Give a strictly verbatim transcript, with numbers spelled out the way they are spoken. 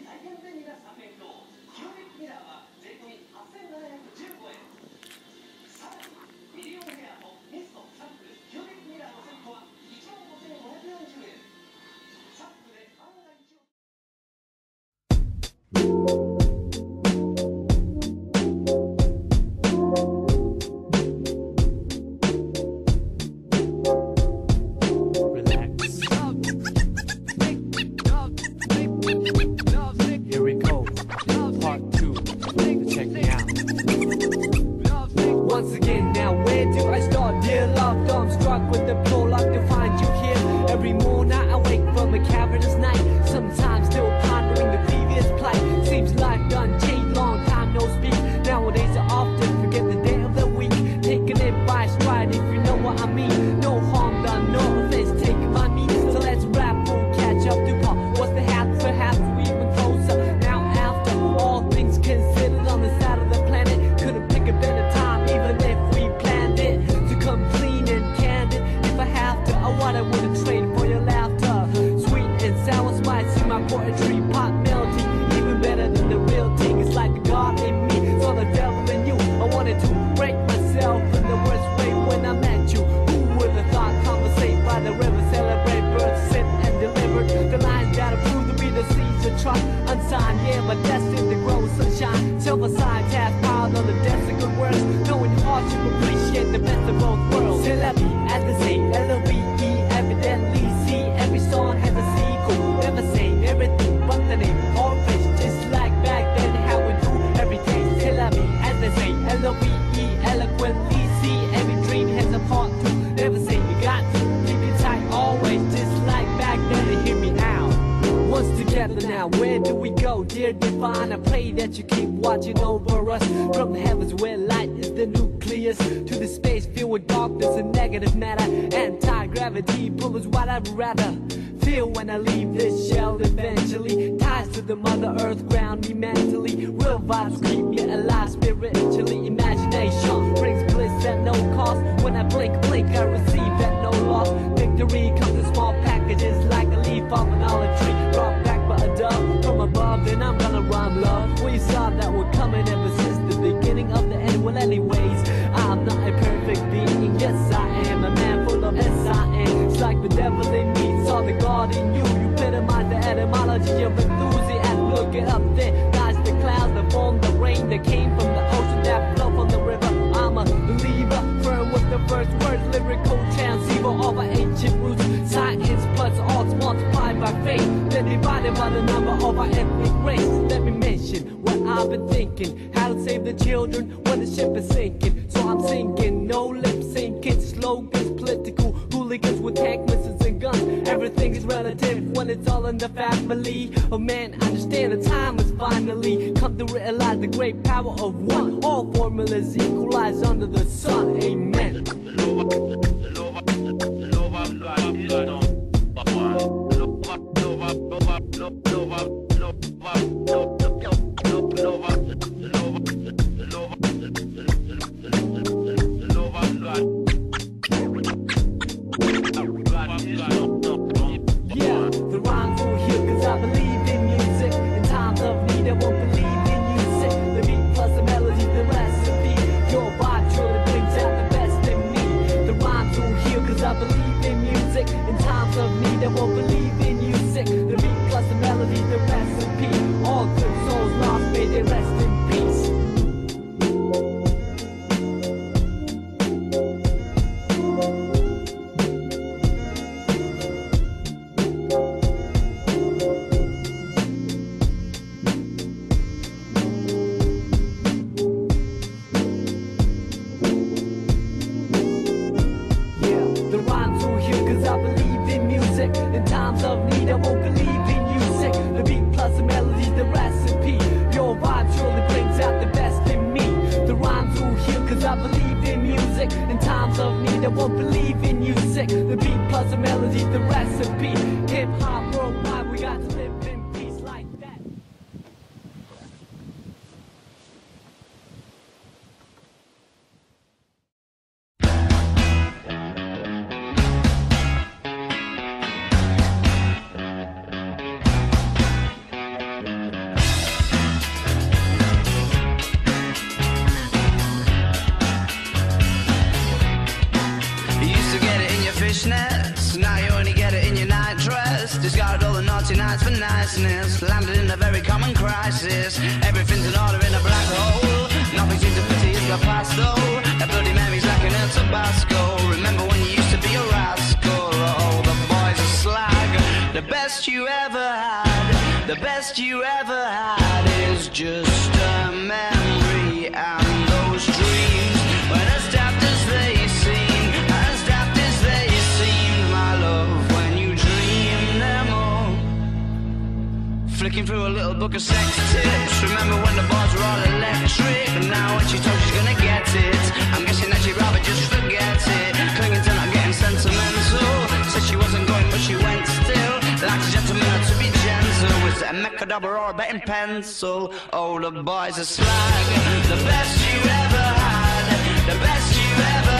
大変便利な三面鏡キュービックミラーは税込はっせんななひゃくじゅうごえん。さらにミリオンヘアとミストサンプルキュービックミラーのセットはいちまんごせんごひゃくよんじゅうえん。サンプルで万が一を Once again, now where do I start? Dear love, though I'm struck with the prologue to find you here. Every morning I wake from a cavernous night, sometimes still pondering the previous plight. Seems like done changed, long time no speak. Nowadays I often forget the day of the week, taking it by stride if you know what I mean. No harm done, no offense taken by me. So let's rap, we'll catch up to Paul. What's the half? Perhaps we even closer. Now after all things considered on the side of the planet, couldn't pick a better time. Even if we planned it to come clean and candid, if I have to, oh, what I wouldn't trade for your laughter. Sweet and sour spice in my poetry, pop melody, even better than the real thing. It's like a God in me, saw the devil in you. I wanted to break myself in the worst way when I met you. Who would have thought? Conversate by the river, celebrate birds, sit and delivered. The lines gotta prove to be the seeds of trust. Unsigned, yeah, but destined to grow sunshine. Silver signs half piled on the desk of good words. Knowing hardship, appreciate the best of both worlds. C'est la vie at the sea, L O V E, evidently see every song has a sequel. Never say everything but the name or fish, just like back then how we do every day. C'est la vie as they say, L O V E, eloquently see every dream has a part two. Never say you got to keep it tight always, just like back then. To hear me out. Once together now, where do we go? Dear divine, I pray that you keep watching over us. From the heavens where light is the nucleus, to the space filled with darkness and negative matter. Anti-gravity pull is what I'd rather feel when I leave this shell eventually. Ties to the mother earth ground me mentally. Real vibes keep me alive spiritually. Imagination brings bliss at no cost. When I blink, blink, I receive at no loss. Victory comes in small packages like a leaf off an olive tree. Brought back by a dove from above, then I'm gonna rhyme love. We saw that we're coming ever since the beginning of the end. Well, anyways, I'm not a perfect being. Yes, I am a man full of S I N. It's like the devil in me, saw the God in you. You epitomize the etymology of enthusiasm. Look it up there, guys, the clouds that form the rain that came from the ocean that flow from the river. I'm a believer, firm with the first words, lyrical transceiver of our ancient roots. Science plus arts multiplied by faith, then divided by the number of our ethnic race. Let me mention what I've been thinking, how to save the children when the ship is sinking. So I'm singing, no lip syncing, slogans, political hooligans with tank missiles and guns. Everything is relative when it's all in the family. Oh man, understand the time has finally come to realize the great power of one. All formulas equalize under the sun. Amen. Yeah, the rhymes will heal cause I believe in music. In times of need I won't believe in music. The beat plus the melody, the recipe. Your vibe truly brings out the best in me. The rhymes will heal cause I believe in music. In times of need I won't believe in music. The beat plus the melody, the recipe. All good souls lost, may they rest Discarded all the naughty nights for niceness. Landed in a very common crisis. Everything's in order in a black hole. Nothing seems to pity is the past though. That bloody memory's like an El Tabasco. Remember when you used to be a rascal? Oh, the boys are slag. The best you ever had, the best you ever had is just a memory. And those dreams, when as daft as they seem, as daft as they seemed, my love, when you dream them all. Flicking through a little book of sex tips. Remember when the bars were all electric? And now when she told she's gonna get it, I'm guessing that she'd rather just forget it. Clinging to not getting sentimental. Said she wasn't going but she went still. Like a gentleman to be gentle. Was it a Macadabra or a betting pencil? Oh, the boys are slag. The best you ever had, the best you ever